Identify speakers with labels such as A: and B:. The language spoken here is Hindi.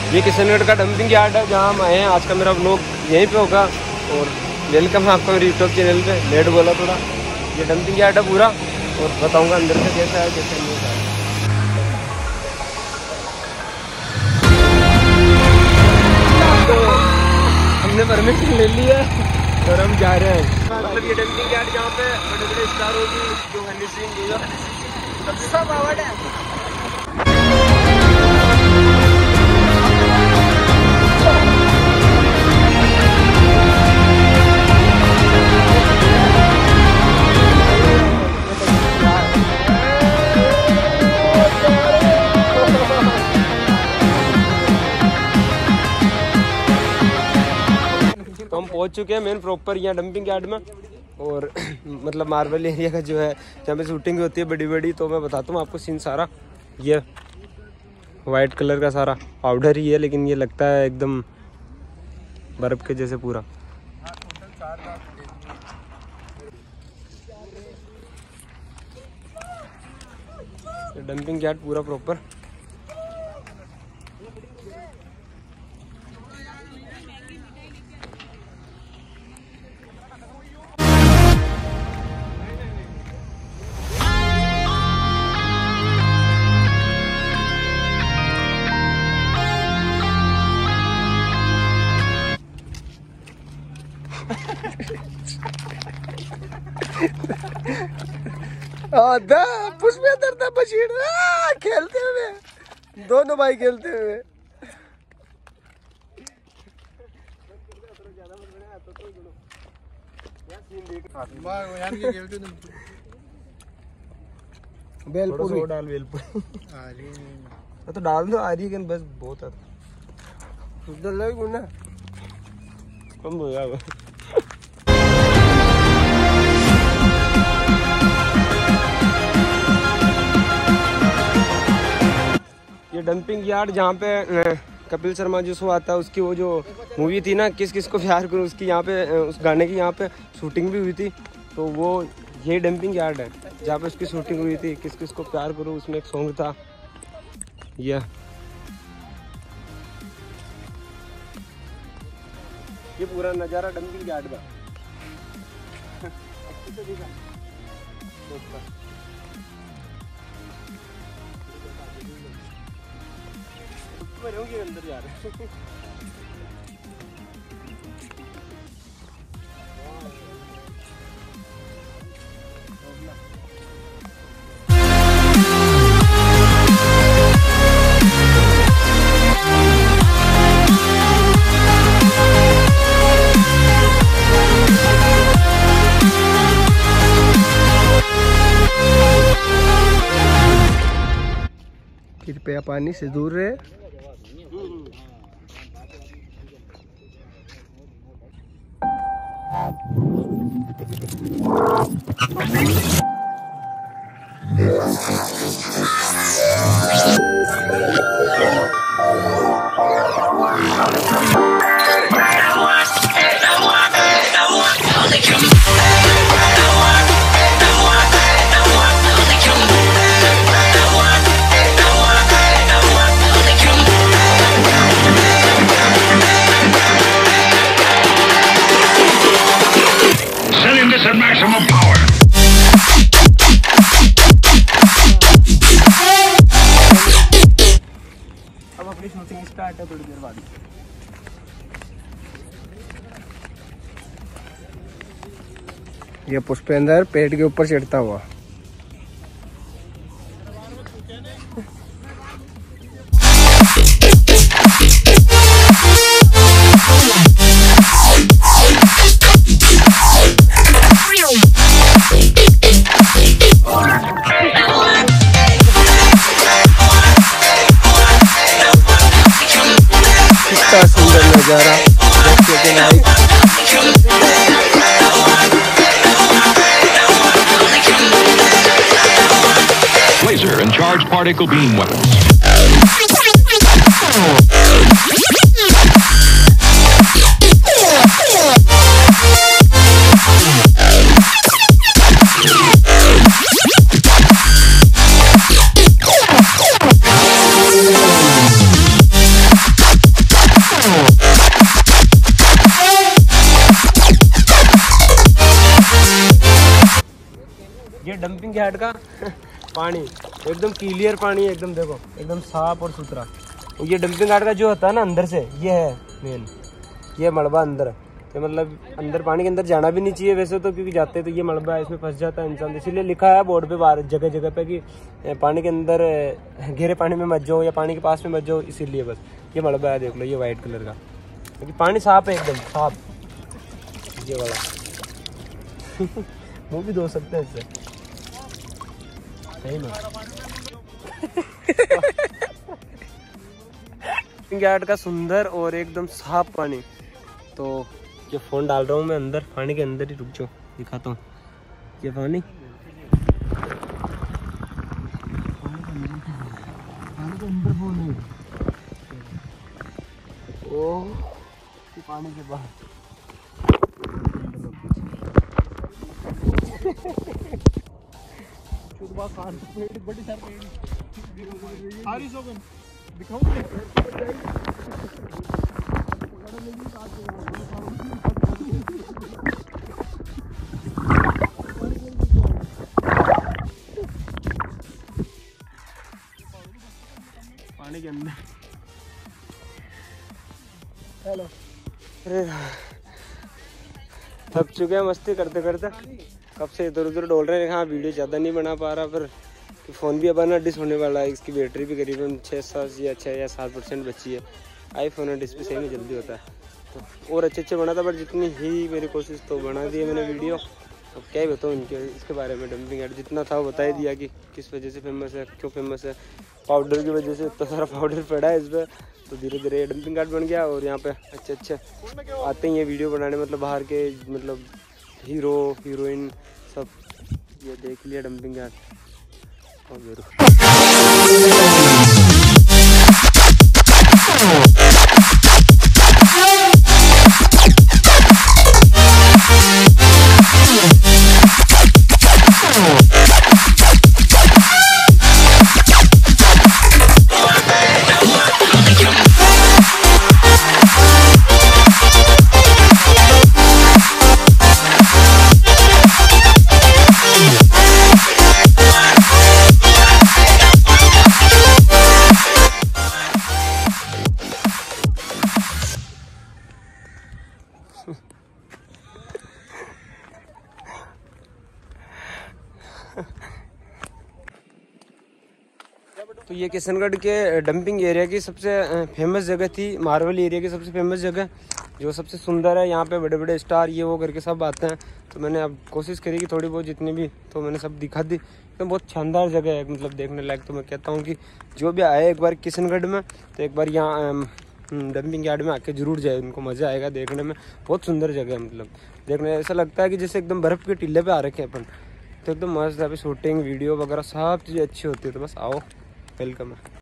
A: ये किशनगढ़ का डंपिंग यार्ड है जहाँ हम आए हैं। आज का मेरा व्लॉग यहीं पे होगा और वेलकम है आपका मेरे यूट्यूब चैनल पे। लेट बोला थोड़ा। ये डंपिंग यार्ड है पूरा और बताऊंगा अंदर से कैसा है कैसा नहीं है। तो हमने परमिशन ले ली है और हम जा रहे हैं। मतलब ये डंपिंग यार्ड जहाँ पे बड़े बड़े स्टार होगी जो हनी सिंह सब अवार्ड है। तो हम पहुंच चुके हैं मेन प्रॉपर यहाँ डंपिंग यार्ड में और मतलब मार्बल एरिया का जो है जहाँ पे शूटिंग होती है बड़ी बड़ी। तो मैं बताता हूँ आपको सीन सारा। ये वाइट कलर का सारा पाउडर ही है लेकिन ये लगता है एकदम बर्फ के जैसे पूरा। डंपिंग यार्ड पूरा प्रॉपर। खेलते हुए दोनों भाई खेलते हुए। बेलपुरी डाल बेलपुरी तो डाल दो आ रही है बस बहुत है उधर लग ना कम हो जाएगा। ये डंपिंग यार्ड जहाँ पे कपिल शर्मा जो शो आता है उसकी वो जो मूवी थी ना किस किस को प्यार करूं उसकी यहाँ पे उस गाने की यहाँ पे शूटिंग भी हुई थी। तो वो ये डंपिंग यार्ड है जहाँ पे उसकी शूटिंग हुई थी किस किस को प्यार करूं। उसमें एक सॉन्ग था ये पूरा नज़ारा डंपिंग यार्ड का। अंदर जा रहे हैं। कृपया पानी से दूर रहे।
B: Maximum power.
A: अब अपनी शूटिंग स्टार्ट है थोड़ी देर बाद।
C: ये पुष्पेंद्र पेड़ के ऊपर चढ़ता हुआ। कितना सुंदर नजारा
B: Laser and charged particle beam weapons.
A: ये डंपिंग यार्ड का पानी एकदम क्लियर पानी है, एकदम देखो एकदम साफ और सुथरा। और ये डंपिंग यार्ड का जो होता है ना अंदर से, ये है मेन, ये मलबा अंदर है। ये मतलब अंदर पानी के अंदर जाना भी नहीं चाहिए वैसे तो, क्योंकि जाते तो ये मलबा है, इसमें फंस जाता है इंसान। इसीलिए लिखा है बोर्ड पे बाहर जगह जगह पे कि पानी के अंदर गहरे पानी में मत जाओ या पानी के पास में मत जाओ, इसीलिए बस। ये मलबा है देख लो, ये वाइट कलर का, क्योंकि पानी साफ है एकदम साफ, ये वाला मुँह भी धो सकते हैं इससे, सही में। यार्ड का सुंदर और एकदम साफ पानी। तो ये फोन डाल रहा हूँ मैं अंदर, पानी के अंदर ही, रुक जाओ दिखाता हूँ ये पानी के अंदर फोन है। ओह ये पानी के बाहर बड़ी पानी के अंदर। हेलो, अरे थक चुके हैं मस्ती करते करते, कब से इधर उधर डोल रहे हैं। हाँ वीडियो ज़्यादा नहीं बना पा रहा, पर फ़ोन भी अब डिस होने वाला है। इसकी बैटरी भी करीबन 6 या 7% बची है। आईफोन और डिस्प्ले सेम ही जल्दी होता है, तो और अच्छे बना था, बट जितनी ही मेरी कोशिश तो बना दी है मैंने वीडियो। अब क्या ही बताऊँ इसके बारे में। डंपिंग यार्ड जितना था वो बता ही दिया कि किस वजह से फेमस है, क्यों फेमस है। पाउडर की वजह से इतना सारा पाउडर पड़ा है इस पर, तो धीरे धीरे डंपिंग यार्ड बन गया। और यहाँ पे अच्छे आते हैं ये वीडियो बनाने, मतलब बाहर के मतलब हीरो हीरोइन सब। ये देख लिया डंपिंग यार्ड। तो ये किशनगढ़ के डंपिंग एरिया की सबसे फेमस जगह थी, मार्वल एरिया की सबसे फेमस जगह, जो सबसे सुंदर है। यहाँ पे बड़े बड़े स्टार ये वो करके सब आते हैं। तो मैंने अब कोशिश करी कि थोड़ी बहुत जितनी भी, तो मैंने सब दिखा दी। तो बहुत शानदार जगह है, मतलब देखने लायक। तो मैं कहता हूँ कि जो भी आए एक बार किशनगढ़ में, तो एक बार यहाँ डंपिंग यार्ड में आके जरूर जाए, उनको मज़ा आएगा देखने में। बहुत सुंदर जगह है, मतलब देखने ऐसा लगता है कि जैसे एकदम बर्फ़ के टीले पे आ रखे हैं अपन। तो एकदम मस्त है, शूटिंग वीडियो वगैरह सब चीज़ें अच्छी होती है। तो बस आओ, वेलकम है।